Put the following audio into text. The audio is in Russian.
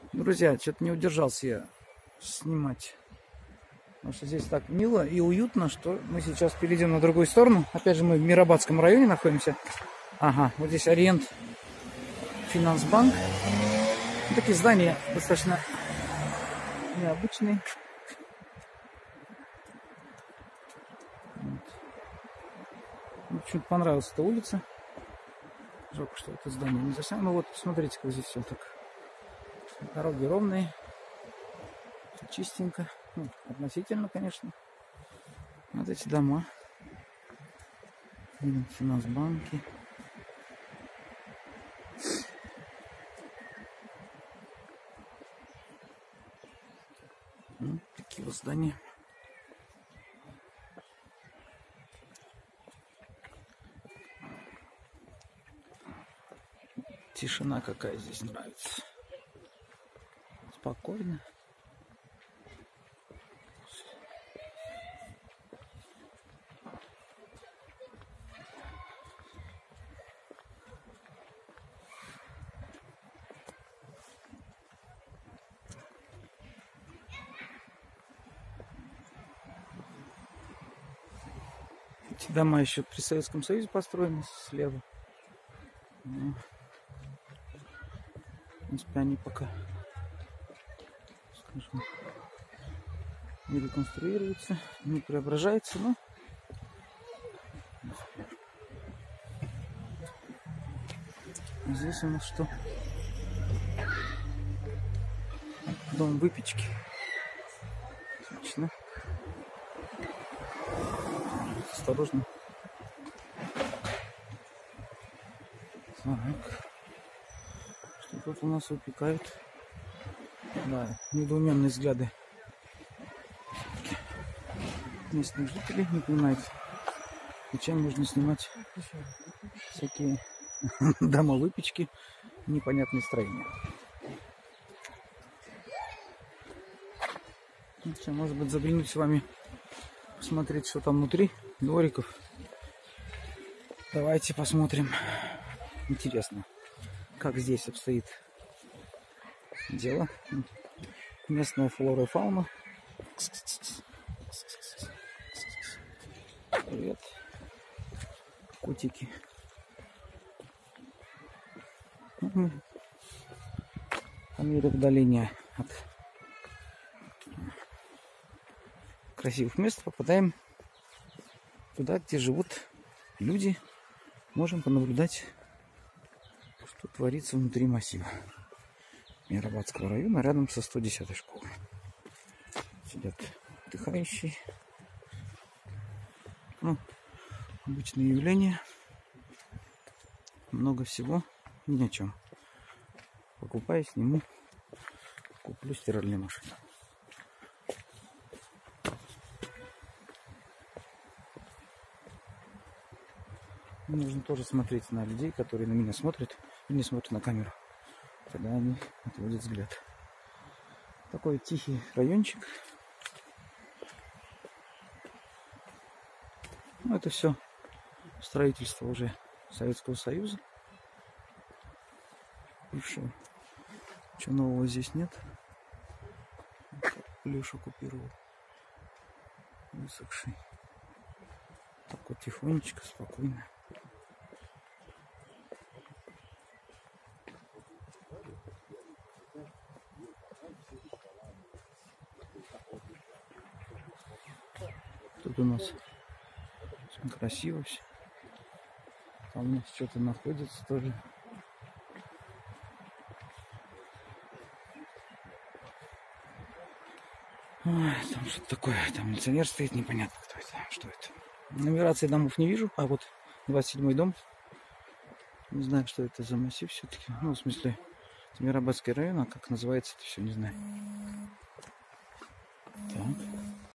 Друзья, что-то не удержался я снимать. Потому что здесь так мило и уютно, что мы сейчас перейдем на другую сторону. Опять же, мы в Мирабадском районе находимся. Ага, вот здесь Ориент Финансбанк. Такие здания достаточно необычные. Мне почему-то понравилась эта улица. Жалко, что это здание не заснял. Ну вот, посмотрите, как здесь все так. Дороги ровные. Все чистенько. Ну, относительно, конечно. Вот эти дома. Финансбанки. Ну, такие вот здания. Тишина какая здесь нравится. Спокойно. Эти дома еще при Советском Союзе построены слева. Но, в принципе, они пока, скажем, не реконструируются, не преображаются, но здесь у нас что? Дом выпечки. Отлично. Осторожно. Так. Что тут у нас выпекают? Да, недоуменные взгляды местных жителей не понимают, зачем нужно снимать всякие дома выпечки, непонятные строения. Ну, что, может быть, заглянуть с вами, посмотреть, что там внутри двориков. Давайте посмотрим. Интересно, как здесь обстоит дело. Местная флора и фауна. Привет, котики. Мы по мере удаления от красивых мест попадаем туда, где живут люди. Можем понаблюдать, что творится внутри массива Мирабадского района, рядом со 110-й школой. Сидят отдыхающие. Ну, обычные явления. Много всего, ни о чем. Покупаю, сниму, куплю стиральную машину. Нужно тоже смотреть на людей, которые на меня смотрят и не смотрят на камеру. Тогда они отводят взгляд. Такой тихий райончик. Ну, это все строительство уже Советского Союза. Бывшего. Ничего нового здесь нет. Плюш оккупировал. Высохший. Так вот тихонечко, спокойно. Тут у нас очень красиво все. Там у нас что-то находится тоже. Ой, там что-то такое. Там милиционер стоит, непонятно, кто это, что это. Нумерации домов не вижу, а вот 27-й дом. Не знаю, что это за массив все-таки. Ну, в смысле, Мирабадский район, а как называется это все, не знаю. Так.